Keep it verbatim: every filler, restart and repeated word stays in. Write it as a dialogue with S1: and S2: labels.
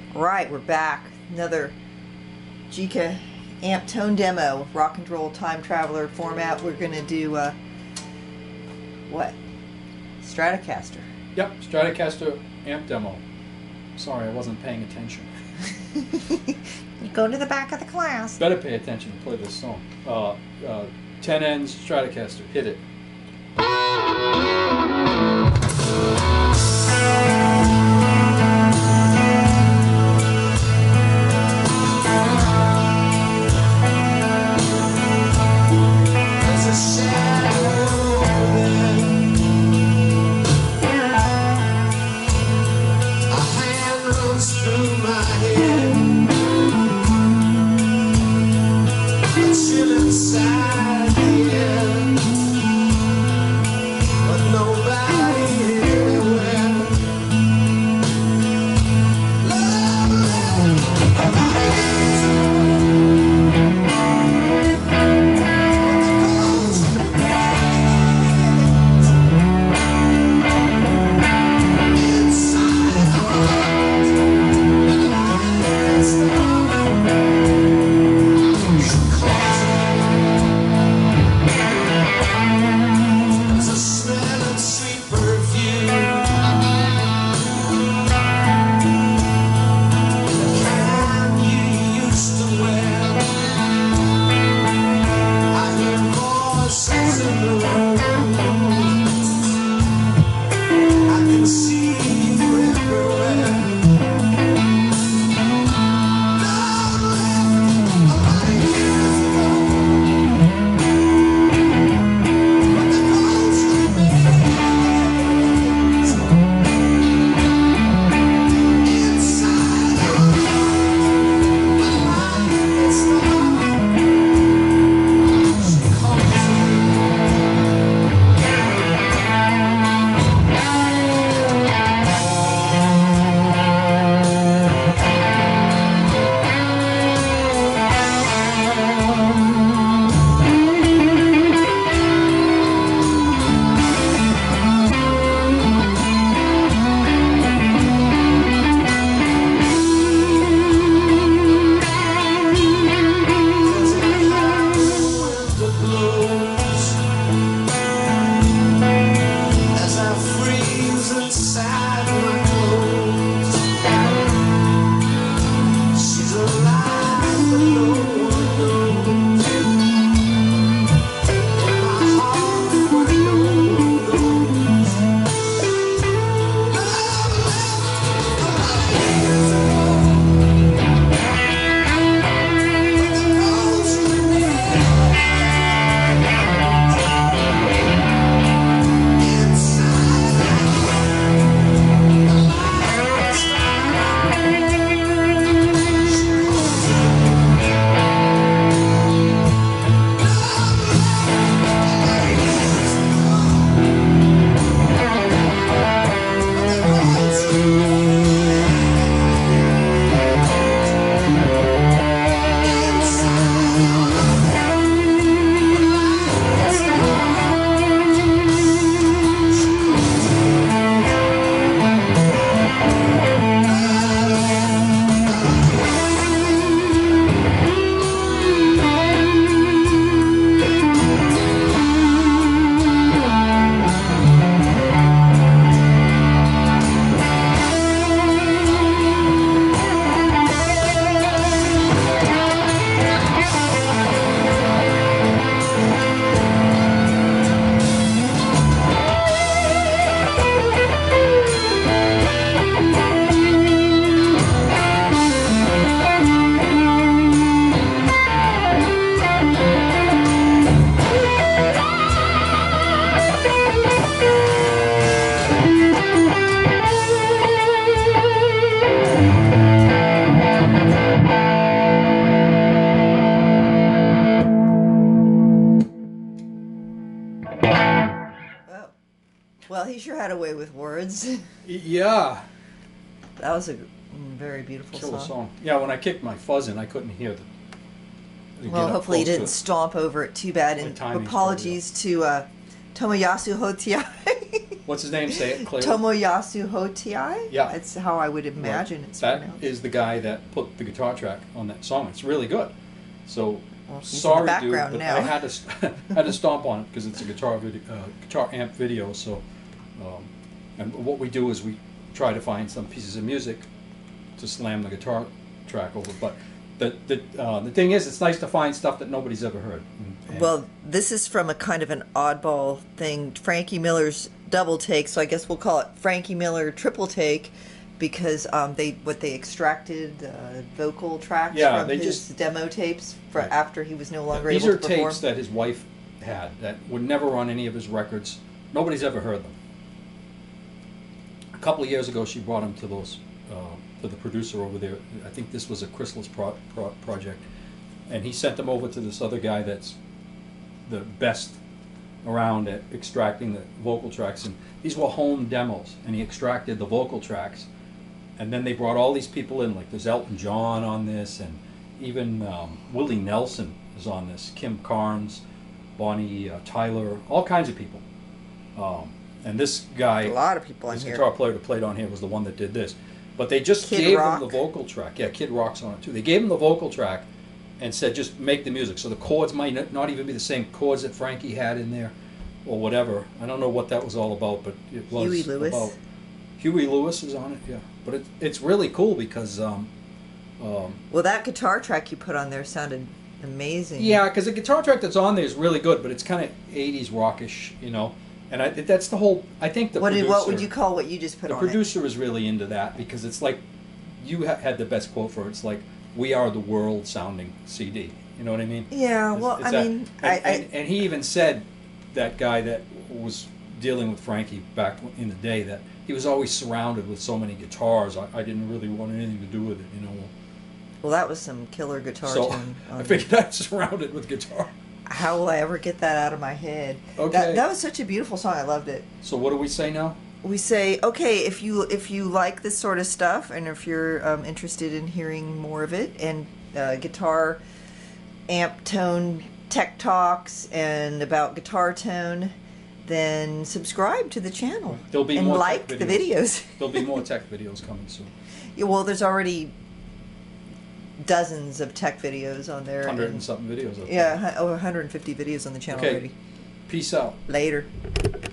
S1: Right, we're back. Another Gjika amp tone demo, rock and roll time traveler format. We're going to do, uh, what? Stratocaster.
S2: Yep, Stratocaster amp demo. Sorry, I wasn't paying attention.
S1: You go to the back of the class.
S2: Better pay attention to play this song. Uh, uh, ten ends Stratocaster, hit it.
S1: Well, he sure had a way with words.
S2: Yeah.
S1: That was a very beautiful
S2: Killer
S1: song.
S2: song. Yeah, when I kicked my fuzz in, I couldn't hear the. the
S1: Well, hopefully you didn't
S2: it.
S1: stomp over it too bad. And apologies to uh, Tomoyasu Hotei.
S2: What's his name? Say it clearly.
S1: Tomoyasu Hotei?
S2: Yeah.
S1: That's how I would imagine
S2: Right.
S1: it's
S2: That
S1: pronounced.
S2: is the guy that put the guitar track on that song. It's really good. So,
S1: Well, he's in the
S2: sorry, dude,
S1: background
S2: but
S1: now.
S2: I had to st- had to stomp on it because it's a guitar video, uh, guitar amp video. So, um, and what we do is we try to find some pieces of music to slam the guitar track over. But the the uh, the thing is, it's nice to find stuff that nobody's ever heard. And- and
S1: Well, this is from a kind of an oddball thing. Frankie Miller's Double Take, so I guess we'll call it Frankie Miller Triple Take, because um, they what they extracted uh, vocal tracks
S2: Yeah,
S1: from
S2: they
S1: his
S2: just-
S1: demo tapes for
S2: Right.
S1: after he was no longer
S2: These
S1: able
S2: are
S1: to perform.
S2: tapes that his wife had that would never on any of his records. Nobody's ever heard them. A couple of years ago, she brought him to those uh, to the producer over there. I think this was a Chrysalis pro- pro- project, and he sent them over to this other guy that's the best around at extracting the vocal tracks. And these were home demos, and he extracted the vocal tracks, and then they brought all these people in. Like there's Elton John on this, and even um, Willie Nelson is on this. Kim Carnes, Bonnie uh, Tyler, all kinds of people. Um, and this guy,
S1: A lot of people on
S2: this
S1: here.
S2: guitar player that played on here was the one that did this. But they just
S1: Kid
S2: gave
S1: Rock.
S2: him the vocal track. Yeah, Kid Rock's on it too. They gave him the vocal track and said, just make the music. So the chords might not- not even be the same chords that Frankie had in there or whatever. I don't know what that was all about, but it was
S1: Huey Lewis.
S2: about... Huey Lewis is on it, yeah. But it, it's really cool because... Um, um,
S1: Well, that guitar track you put on there sounded amazing.
S2: yeah, because the guitar track that's on there is really good, but it's kind of eighties rockish, you know. And I, that's the whole... I think the
S1: What did,
S2: producer...
S1: what would you call what you just put
S2: The
S1: on it?
S2: producer is really into that because it's like... You ha- had the best quote for it. It's like, we are the world sounding C D. You know what I mean?
S1: Yeah,
S2: It's-
S1: well,
S2: it's
S1: I
S2: that-
S1: mean,
S2: and,
S1: I,
S2: and,
S1: I
S2: and he even said, that guy that was dealing with Frankie back in the day, that he was always surrounded with so many guitars. I, I didn't really want anything to do with it, you know.
S1: well, that was some killer guitar
S2: So
S1: tone.
S2: I
S1: on
S2: figured I'm surrounded with guitar.
S1: How will I ever get that out of my head?
S2: Okay.
S1: That, that was such a beautiful song. I loved it.
S2: So what do we say now?
S1: We say, okay, if you if you like this sort of stuff, and if you're um, interested in hearing more of it, and uh, guitar amp tone tech talks and about guitar tone, then subscribe to the channel.
S2: There'll be
S1: and
S2: more
S1: like
S2: tech
S1: the
S2: videos.
S1: videos.
S2: There'll be more tech videos coming soon.
S1: Yeah, well, there's already dozens of tech videos on there.
S2: Hundred
S1: and-
S2: and something videos. Up there.
S1: Yeah, hu- over one hundred fifty videos on the channel
S2: Okay.
S1: already.
S2: Peace out.
S1: Later.